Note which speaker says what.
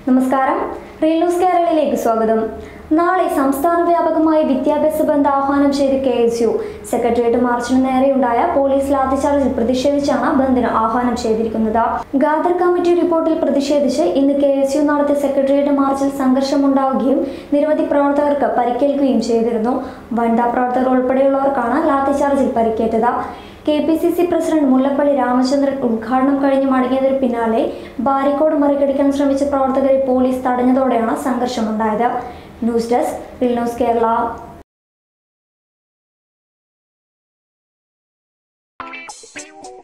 Speaker 1: നമസ്കാരം. Real news കേരളയിലേക്ക് സ്വാഗതം. നാളെ സംസ്ഥാന വ്യാപകമായി വിദ്യാഭ്യാസ ബന്ദ് ആഹ്വാനം ചെയ്ത് KSU സെക്രട്ടേറിയറ്റ് മാർച്ചിന് നേരെയുണ്ടായ പോലീസ് ലാത്തിച്ചാർജിൽ പ്രതിഷേധിച്ചാണ് ബന്ദിന് ആഹ്വാനം ചെയ്തിരിക്കുന്നത്. ഖാദർ കമ്മിറ്റി റിപ്പോർട്ടിൽ പ്രതിഷേധിച്ച് ഇന്ന് KSU നടത്തിയ സെക്രട്ടേറിയറ്റ് മാർച്ചിൽ സംഘർഷമുണ്ടാവുകയും നിരവധി പ്രവർത്തകർക്ക് പരിക്കേൽക്കുകയും ചെയ്തിരുന്നു. വനിതാ പ്രവർത്തകർ ഉൾപ്പെടെയുള്ളവർക്കാണ് ലാത്തിച്ചാർജിൽ പരിക്കേറ്റത്. KPCC പ്രസിഡന്റ് മുല്ലപ്പള്ളി രാമചന്ദ്രൻ ഉദ്ഘാടനം കഴിഞ്ഞ് മടങ്ങിയതിനു പിന്നാലെ ബാരിക്കോഡ് മറികടക്കാൻ ശ്രമിച്ച പ്രവർത്തകരെ പോലീസ് തടഞ്ഞതോടെയാണ് സംഘർഷമുണ്ടായത്. News desk, real news Kerala.